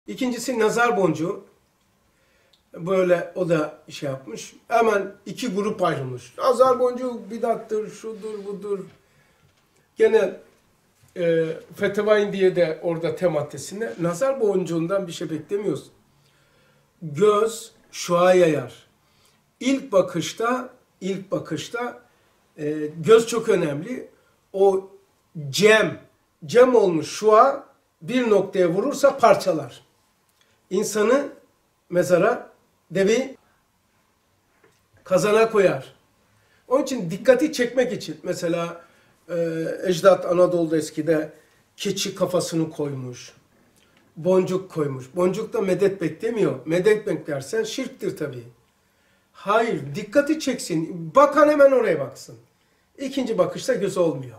İkincisi nazar boncuğu. Böyle o da şey yapmış. Hemen iki grup ayrılmış. Nazar boncuğu bidattır, şudur, budur. Gene Feteva diye de orada maddesinde nazar boncuğundan bir şey beklemiyoruz. Göz şua yayar. İlk bakışta göz çok önemli. O cem olmuş şua bir noktaya vurursa parçalar. İnsanı mezara, devi kazana koyar. Onun için dikkati çekmek için mesela ecdat Anadolu'da eskide keçi kafasını koymuş, boncuk koymuş. Boncuk da medet beklemiyor. Medet beklersen şirktir tabii. Hayır, dikkati çeksin. Bakan hemen oraya baksın. İkinci bakışta göz olmuyor.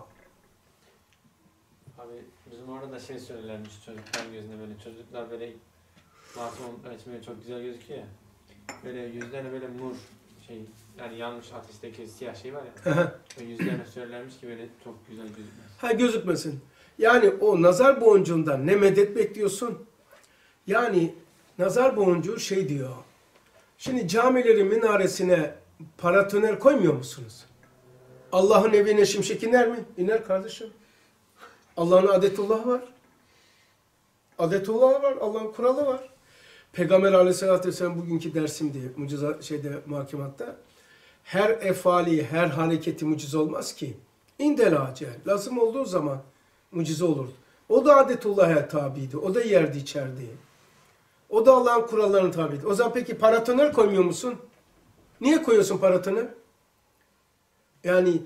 Abi bizim orada da şey söylermiş çocukların gözünde böyle çocuklar böyle masum açmaya çok güzel gözüküyor ya. Böyle yüzlerine böyle mur şey yani yanmış ateşteki siyah şey var ya. O yüzlerine söylermiş ki böyle çok güzel gözükmez. Ha gözükmesin. Yani o nazar boncuğundan ne medet bekliyorsun? Yani nazar boncuğu şey diyor. Şimdi camilerin minaresine paratoner koymuyor musunuz? Allah'ın evine şimşek iner mi? İner kardeşim. Allah'ın adetullah var. Adetullah var. Allah'ın kuralı var. Peygamber Aleyhisselatü Vesselam bugünkü dersimde, mucize muhakematta her efali, her hareketi mucize olmaz ki. İndel acel. Lazım olduğu zaman mucize olur. O da adetullah'a tabiydi. O da yerdi içerdi. O da Allah'ın kurallarına tabiydi. O zaman peki paratoner koymuyor musun? Niye koyuyorsun paratoner? Yani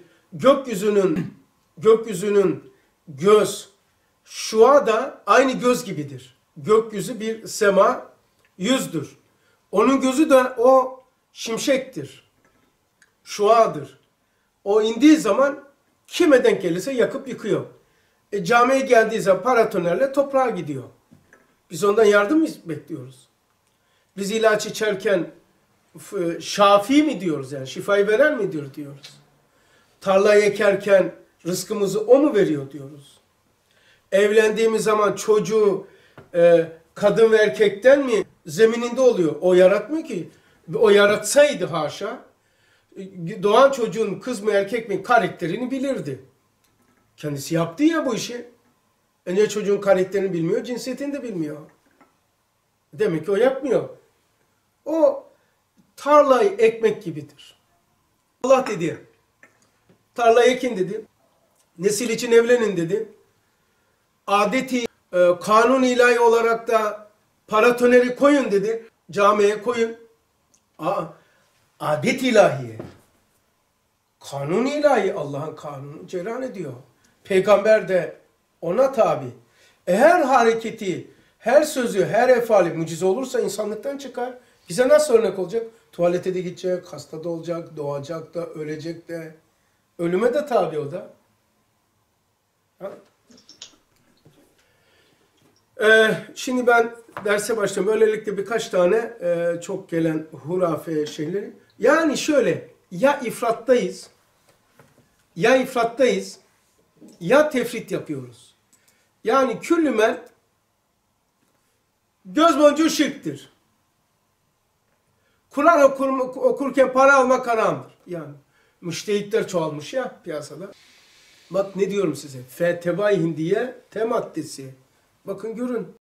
gökyüzünün göz, şua da aynı göz gibidir. Gökyüzü bir sema, yüzdür. Onun gözü de o şimşektir. Şuadır. O indiği zaman kime denk gelirse yakıp yıkıyor. Camiye geldiği zaman paratonerle toprağa gidiyor. Biz ondan yardım mı bekliyoruz? Biz ilaç içerken şafi mi diyoruz yani şifayı veren mi diyoruz? Tarlayı ekerken rızkımızı o mu veriyor diyoruz? Evlendiğimiz zaman çocuğu kadın ve erkekten mi zemininde oluyor? O yaratmıyor ki. O yaratsaydı haşa doğan çocuğun kız mı erkek mi karakterini bilirdi. Kendisi yaptı ya bu işi. Niye çocuğun karakterini bilmiyor, cinsiyetini de bilmiyor. Demek ki o yapmıyor. O tarlayı ekmek gibidir. Allah dedi, tarlayı ekin dedi, nesil için evlenin dedi. Adeti, kanun ilahi olarak da paratoneri koyun dedi, camiye koyun. Adet ilahi, kanun ilahi Allah'ın kanunu cereyan ediyor. Peygamber de ona tabi. Her hareketi, her sözü, her efali mucize olursa insanlıktan çıkar. Bize nasıl örnek olacak? Tuvalete de gidecek, hasta da olacak, doğacak da, ölecek de. Ölüme de tabi o da. Şimdi ben derse başlayayım. Böylelikle birkaç tane çok gelen hurafe şeyleri. Yani şöyle, ya ifrattayız, ya tefrit yapıyoruz. Yani küllümen göz boncuğu şirktir. Kur'an okurken para almak haramdır. Yani müştehitler çoğalmış ya piyasada. Bak ne diyorum size. Feteva-i Hindiye maddesi. Bakın görün.